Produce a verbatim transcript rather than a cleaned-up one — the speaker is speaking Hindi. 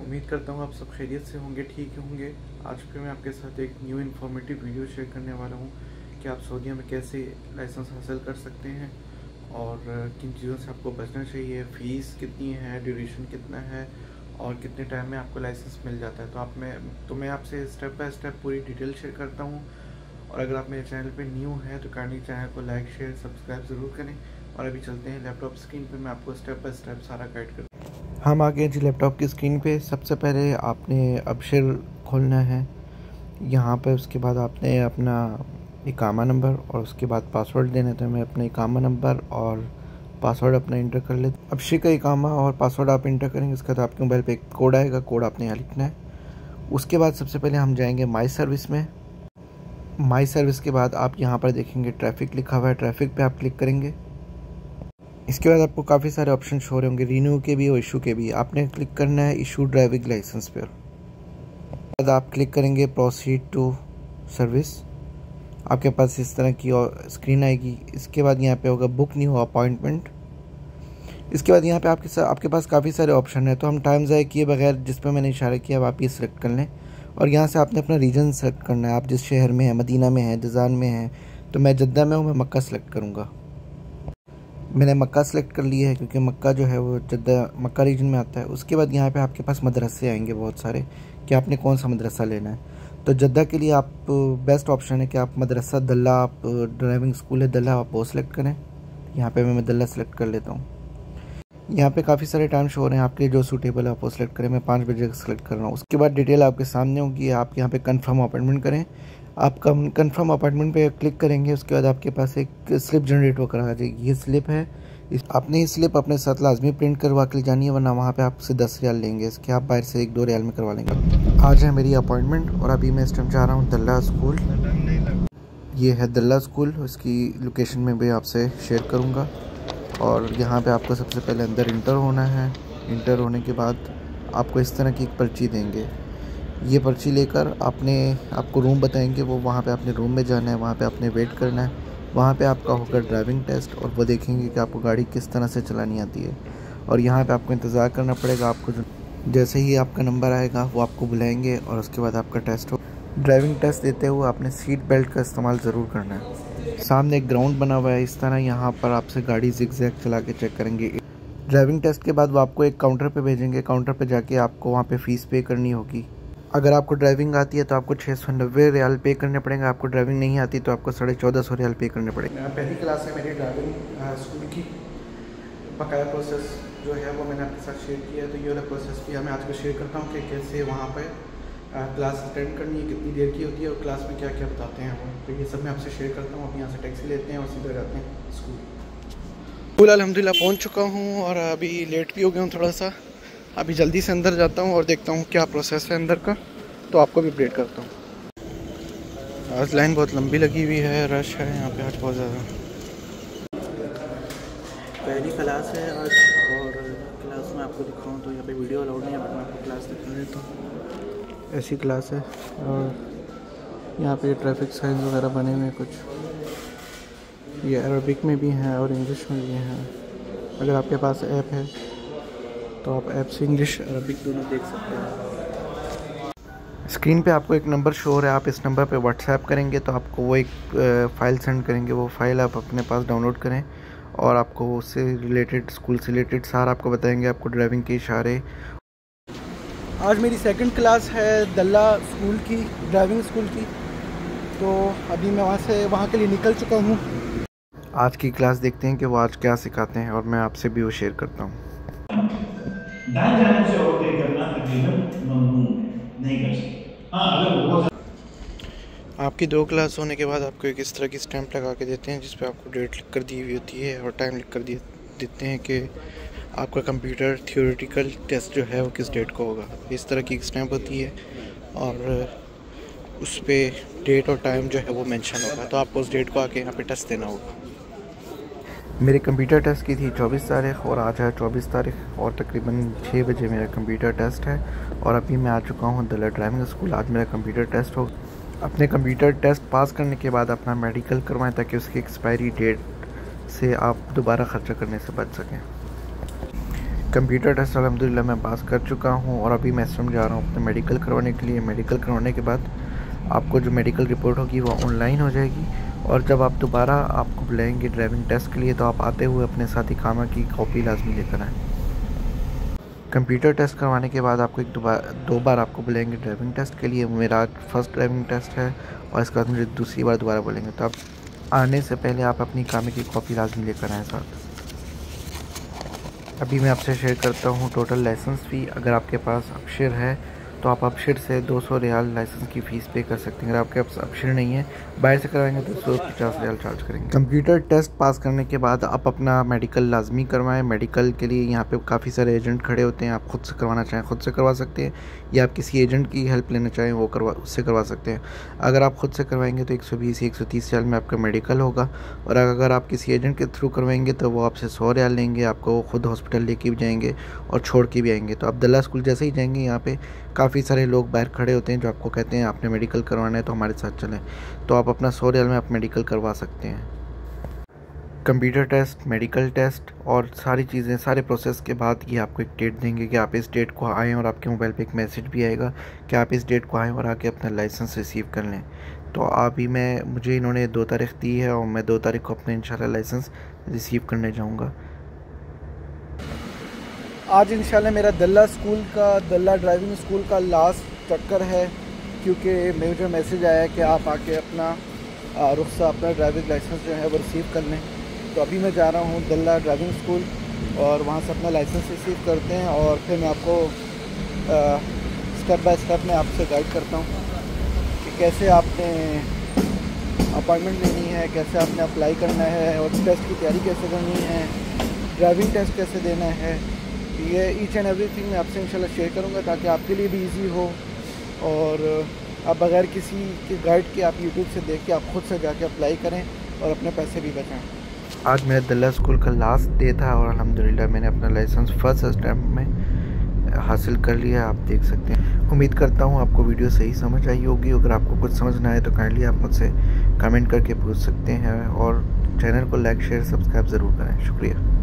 उम्मीद करता हूँ आप सब खैरियत से होंगे, ठीक होंगे। आज फिर मैं आपके साथ एक न्यू इन्फॉर्मेटिव वीडियो शेयर करने वाला हूँ कि आप सऊदीया में कैसे लाइसेंस हासिल कर सकते हैं और किन चीज़ों से आपको बचना चाहिए, फ़ीस कितनी है, ड्यूरेशन कितना है और कितने टाइम में आपको लाइसेंस मिल जाता है। तो आप मैं तो मैं आपसे स्टेप बाय स्टेप पूरी डिटेल शेयर करता हूँ। और अगर आप मेरे चैनल पे न्यू हैं तो काइंडली चैनल को लाइक शेयर सब्सक्राइब ज़रूर करें। और अभी चलते हैं लैपटॉप स्क्रीन पे, मैं आपको स्टेप बाय स्टेप सारा गाइड करता हूँ। हम आ गए जी लैपटॉप की स्क्रीन पे। सबसे पहले आपने अबशर खोलना है यहाँ पे। उसके बाद आपने अपना इकामा नंबर और उसके बाद पासवर्ड देना है। तो मैं अपना इकामा नंबर और पासवर्ड अपना इंटर कर लेते। अबशर का इकामा और पासवर्ड आप इंटर करेंगे, उसके बाद आपके मोबाइल पे एक कोड आएगा, कोड आपने यहाँ लिखना है। उसके बाद सबसे पहले हम जाएंगे माई सर्विस में। माई सर्विस के बाद आप यहाँ पर देखेंगे ट्रैफिक लिखा हुआ है, ट्रैफिक पे आप क्लिक करेंगे। इसके बाद आपको काफ़ी सारे ऑप्शन शो हो रहे होंगे, रीन्यू के भी और इशू के भी। आपने क्लिक करना है इशू ड्राइविंग लाइसेंस पर। बाद आप क्लिक करेंगे प्रोसीड टू सर्विस। आपके पास इस तरह की स्क्रीन आएगी। इसके बाद यहाँ पे होगा बुक न्यू अपॉइंटमेंट। इसके बाद यहाँ पे आपके आपके पास काफ़ी सारे ऑप्शन है, तो हम टाइम ज़ाया किए बगैर जिस पर मैंने इशारा किया अब आप ये सिलेक्ट कर लें। और यहाँ से आपने अपना रीजन सेलेक्ट करना है। आप जिस शहर में हैं, मदीना में हैं, जज़ान में हैं, तो मैं जद्दा में हूँ, मैं मक्का सेलेक्ट करूँगा। मैंने मक्का सेलेक्ट कर लिया है क्योंकि मक्का जो है वो जद्दा मक्का रीजन में आता है। उसके बाद यहाँ पे आपके पास मदरसे आएंगे बहुत सारे कि आपने कौन सा मदरसा लेना है। तो जद्दा के लिए आप बेस्ट ऑप्शन है कि आप मदरसा दल्ला, आप ड्राइविंग स्कूल है दल्ला, आप वो सेलेक्ट करें। यहाँ पे मैं दल्ला सेलेक्ट कर लेता हूँ। यहाँ पे काफ़ी सारे टाइम शो हो रहे हैं, आपके लिए जो सूटेबल है आप वो सेलेक्ट करें। मैं पाँच बजे का सेलेक्ट कर रहा हूँ। उसके बाद डिटेल आपके सामने होगी। आप यहाँ पे कंफर्म अपॉइंटमेंट करें। आप कंफर्म अपॉइंटमेंट पे क्लिक करेंगे। उसके बाद आपके पास एक स्लिप जनरेट होकर आ जाएगी। ये स्लिप है, इस आपने ये स्लिप अपने साथ लाजमी प्रिंट करवा के ले जानी है, वरना वहाँ पे आपसे दस रियाल लेंगे। इसके आप बाहर से एक दो रियाल में करवा लेंगे। आज है मेरी अपॉइंटमेंट और अभी मैं इस टाइम जा रहा हूँ दल्ला स्कूल। ये है दल्ला स्कूल, उसकी लोकेशन में भी आपसे शेयर करूँगा। और यहाँ पे आपको सबसे पहले अंदर इंटर होना है। इंटर होने के बाद आपको इस तरह की एक पर्ची देंगे। ये पर्ची लेकर आपने आपको रूम बताएंगे, वो वहाँ पे आपने रूम में जाना है, वहाँ पे आपने वेट करना है। वहाँ पे आपका होगा ड्राइविंग टेस्ट और वो देखेंगे कि आपको गाड़ी किस तरह से चलानी आती है। और यहाँ पे आपको इंतज़ार करना पड़ेगा। आपको जो जैसे ही आपका नंबर आएगा वो आपको बुलाएंगे और उसके बाद आपका टेस्ट हो। ड्राइविंग टेस्ट देते हुए आपने सीट बेल्ट का इस्तेमाल ज़रूर करना है। सामने एक ग्राउंड बना हुआ है, इस तरह यहाँ पर आपसे गाड़ी जिगजैग चला के चेक करेंगे। ड्राइविंग टेस्ट के बाद वो आपको एक काउंटर पे भेजेंगे। काउंटर पे जाके आपको वहाँ पे फ़ीस पे करनी होगी। अगर आपको ड्राइविंग आती है तो आपको छः सौ नब्बे रियाल पे करने पड़ेंगे। आपको ड्राइविंग नहीं आती तो आपको साढ़े चौदह सौ रियाल पे करने पड़ेंगे। पहली क्लास है मेरी ड्राइविंग स्कूल की। बकाया प्रोसेस जो है वो मैंने आपके साथ शेयर किया है। तो ये वाला प्रोसेस भी मैं आपको शेयर करता हूँ कि कैसे वहाँ पर क्लास अटेंड करनी है, कितनी देर की होती है और क्लास में क्या क्या बताते हैं वो। तो ये सब मैं आपसे शेयर करता हूँ। अब यहाँ से टैक्सी लेते हैं और सीधे जाते हैं स्कूल। स्कूल अल्हम्दुलिल्लाह पहुँच चुका हूँ और अभी लेट भी हो गया हूँ थोड़ा सा। अभी जल्दी से अंदर जाता हूँ और देखता हूँ क्या प्रोसेस है अंदर का, तो आपको भी अपडेट करता हूँ। आज लाइन बहुत लंबी लगी हुई है, रश है यहाँ पे आज बहुत ज़्यादा। पहली क्लास है आज और क्लास में आपको दिखाऊँ तो यहाँ पे वीडियो अलाउड नहीं है, बट मैं आपको क्लास दिखा देता हूँ। ऐसी क्लास है और यहाँ पे ट्रैफिक साइंस वगैरह बने हुए हैं कुछ। ये अरबिक में भी हैं और इंग्लिश में भी हैं। अगर आपके पास ऐप है तो आप ऐप से इंग्लिश अरबिक दोनों देख सकते हैं। स्क्रीन पे आपको एक नंबर शो हो रहा है, आप इस नंबर पे व्हाट्सएप करेंगे तो आपको वो एक फ़ाइल सेंड करेंगे। वो फ़ाइल आप अपने पास डाउनलोड करें और आपको उससे रिलेटेड, स्कूल से रिलेटेड सारा आपको बताएंगे, आपको ड्राइविंग के इशारे। आज मेरी सेकंड क्लास है दल्ला स्कूल की, ड्राइविंग स्कूल की। तो अभी मैं वहाँ से वहाँ के लिए निकल चुका हूँ। आज की क्लास देखते हैं कि वो आज क्या सिखाते हैं और मैं आपसे भी वो शेयर करता हूँ। दाएं जानिब से ओवरटेक करना तकरीबन ममनू है, नहीं कर सकते। हाँ, अगर बहुत आपकी दो क्लास होने के बाद आपको एक इस तरह की स्टैंप लगा के देते हैं जिस पे आपको डेट लिख कर दी हुई होती है और टाइम लिख कर दिए देते हैं कि आपका कंप्यूटर थियोरेटिकल टेस्ट जो है वो किस डेट को होगा। इस तरह की एक स्टैंप होती है और उस पर डेट और टाइम जो है वो मेंशन होगा, तो आपको उस डेट को आके यहाँ पे टेस्ट देना होगा। मेरे कंप्यूटर टेस्ट की थी चौबीस तारीख और आज है चौबीस तारीख और तकरीबन छः बजे मेरा कंप्यूटर टेस्ट है। और अभी मैं आ चुका हूँ दल्ला ड्राइविंग स्कूल। आज मेरा कंप्यूटर टेस्ट हो। अपने कंप्यूटर टेस्ट पास करने के बाद अपना मेडिकल करवाएं ताकि उसकी एक्सपायरी डेट से आप दोबारा ख़र्चा करने से बच सकें। कंप्यूटर टेस्ट अल्हम्दुलिल्लाह मैं पास कर चुका हूँ और अभी मैं इसमें जा रहा हूँ अपने मेडिकल करवाने के लिए। मेडिकल करवाने के बाद आपको जो मेडिकल रिपोर्ट होगी वो ऑनलाइन हो जाएगी और जब आप दोबारा आपको बुलाएंगे ड्राइविंग टेस्ट के लिए तो आप आते हुए अपने साथ इकामा की कॉपी लाजमी लेकर आएँ। कंप्यूटर टेस्ट करवाने के बाद आपको एक दोबारा दो बार आपको बुलाएंगे ड्राइविंग टेस्ट के लिए। मेरा आज फर्स्ट ड्राइविंग टेस्ट है और इसके बाद मुझे दूसरी बार दोबारा बोलेंगे, तो आप आने से पहले आप अपनी इकामे की कॉपी लाजमी लेकर आएँ साथ। अभी मैं आपसे शेयर करता हूँ टोटल लाइसेंस फ़ी। अगर आपके पास अपशिर है तो आप अपशिर से दो सौ रियाल लाइसेंस की फ़ीस पे कर सकते हैं। अगर आपके पास अपशिर नहीं है, बाहर से करवाएंगे तो सौ पचास रियाल चार्ज करेंगे। कंप्यूटर टेस्ट पास करने के बाद आप अपना मेडिकल लाजमी करवाएं। मेडिकल के लिए यहाँ पे काफ़ी सारे एजेंट खड़े होते हैं। आप ख़ुद से करवाना चाहें खुद से करवा सकते हैं या आप किसी एजेंट की हेल्प लेना चाहें वो करवा उससे करवा सकते हैं। अगर आप ख़ुद से करवाएंगे तो एक सौ बीस एक सौ तीस रियाल में आपका मेडिकल होगा और अगर आप किसी एजेंट के थ्रू करवाएंगे तो वो आपसे सौ रियाल लेंगे। आपको वो खुद हॉस्पिटल लेके भी जाएंगे और छोड़ के भी आएंगे। तो अब्दुल्ला स्कूल जैसे ही जाएंगे यहाँ पे काफ़ी सारे लोग बाहर खड़े होते हैं जो आपको कहते हैं आपने मेडिकल करवाना है तो हमारे साथ चलें, तो आप अपना सौ रियाल में आप मेडिकल करवा सकते हैं। कंप्यूटर टेस्ट, मेडिकल टेस्ट और सारी चीज़ें सारे प्रोसेस के बाद ये आपको एक डेट देंगे कि आप इस डेट को आएँ और आपके मोबाइल पे एक मैसेज भी आएगा कि आप इस डेट को आएँ और आके अपना लाइसेंस रिसीव कर लें। तो अभी मैं मुझे इन्होंने दो तारीख दी है और मैं दो तारीख को अपने इंशाल्लाह लाइसेंस रिसीव करने जाऊँगा। आज इंशाल्लाह मेरा दल्ला स्कूल का दल्ला ड्राइविंग स्कूल का लास्ट चक्कर है, क्योंकि मुझे मैसेज आया कि आप आके अपना रुख्सा अपना ड्राइविंग लाइसेंस जो है वो रिसीव कर लें। तो अभी मैं जा रहा हूँ दल्ला ड्राइविंग स्कूल और वहाँ से अपना लाइसेंस रिसीव करते हैं और फिर मैं आपको स्टेप बाय स्टेप में आपसे गाइड करता हूँ कि कैसे आपने अपॉइंटमेंट लेनी है, कैसे आपने अप्लाई करना है और टेस्ट की तैयारी कैसे करनी है, ड्राइविंग टेस्ट कैसे देना है। ये ईच एंड एवरीथिंग मैं आपसे इंशाल्लाह शेयर करूँगा ताकि आपके लिए भी इजी हो और आप बगैर किसी के गाइड के आप यूट्यूब से देख के आप खुद से जाके अप्लाई करें और अपने पैसे भी बचाएं। आज मेरा दल्ला स्कूल का लास्ट डे था और अल्हम्दुलिल्लाह मैंने अपना लाइसेंस फर्स्ट अटेम्प्ट में हासिल कर लिया, आप देख सकते हैं। उम्मीद करता हूँ आपको वीडियो सही समझ आई होगी। अगर आपको कुछ समझ ना आए तो काइंडली आप मुझसे कमेंट करके पूछ सकते हैं और चैनल को लाइक शेयर सब्सक्राइब ज़रूर करें। शुक्रिया।